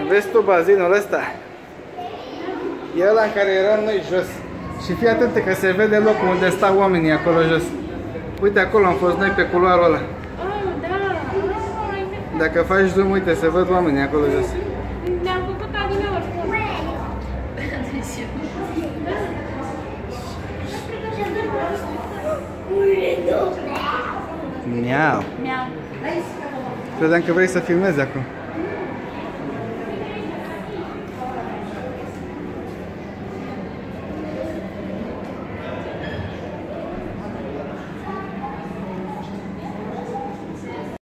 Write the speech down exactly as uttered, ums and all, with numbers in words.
Vezi tu bazinul ăsta? E ăla în care eram noi jos. Și fii atent că se vede locul unde stau oamenii acolo jos. Uite, acolo am fost noi pe culoarul ăla. Dacă faci zoom, uite, se văd oamenii acolo jos. Ne-am făcut adineori. Miau. Miau. Credeam că vrei să filmezi acum.